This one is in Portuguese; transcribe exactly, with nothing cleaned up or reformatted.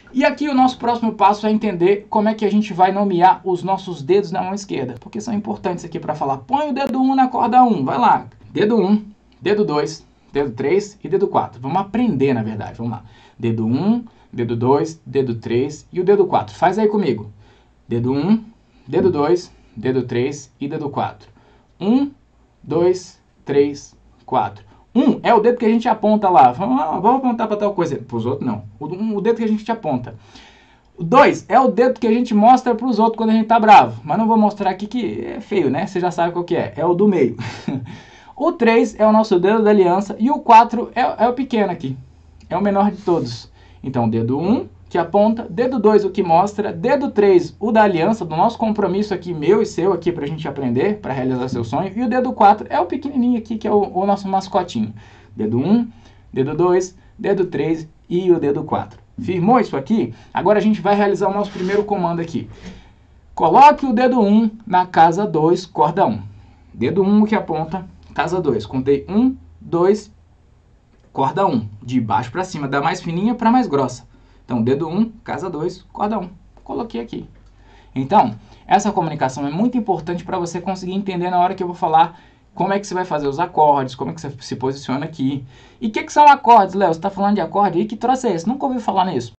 E aqui o nosso próximo passo é entender como é que a gente vai nomear os nossos dedos na mão esquerda, porque são importantes aqui para falar. Põe o dedo um na corda um, vai lá. Dedo um, dedo dois, dedo três e dedo quatro. Vamos aprender, na verdade, vamos lá. Dedo um, dedo dois, dedo três e o dedo quatro. Faz aí comigo. Dedo um, dedo dois, dedo três e dedo quatro. um, dois, três, quatro. um é o dedo que a gente aponta lá. Vamos, vamos apontar para tal coisa. Para os outros, não. O, um, o dedo que a gente aponta. O dois é o dedo que a gente mostra para os outros quando a gente tá bravo. Mas não vou mostrar aqui que é feio, né? Você já sabe qual que é. É o do meio. O três é o nosso dedo da aliança. E o quatro é, é o pequeno aqui. É o menor de todos. Então, dedo um, que aponta. Dedo dois, o que mostra. Dedo três, o da aliança, do nosso compromisso aqui, meu e seu aqui, pra gente aprender, para realizar seu sonho. E o dedo quatro é o pequenininho aqui, que é o, o nosso mascotinho. Dedo um, dedo dois, dedo três e o dedo quatro. Firmou isso aqui? Agora a gente vai realizar o nosso primeiro comando aqui. Coloque o dedo um na casa dois, corda um. Dedo um, que aponta, casa dois. Contei um, dois, corda um. De baixo para cima, da mais fininha para mais grossa. Então, dedo um, casa dois, corda um. Coloquei aqui. Então, essa comunicação é muito importante para você conseguir entender na hora que eu vou falar como é que você vai fazer os acordes, como é que você se posiciona aqui. E o que, que são acordes, Léo? Você está falando de acorde? E que troço é esse? Nunca ouvi falar nisso.